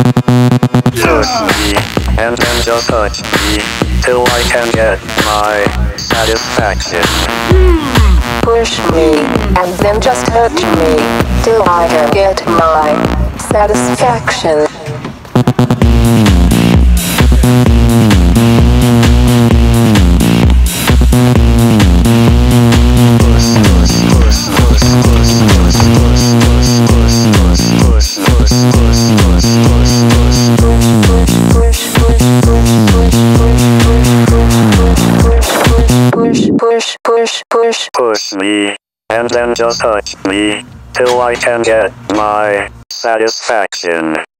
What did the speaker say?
Push me, and then just touch me, till I can get my satisfaction. Push me, and then just touch me, till I can get my satisfaction. Push me, and then just touch me, till I can get my satisfaction.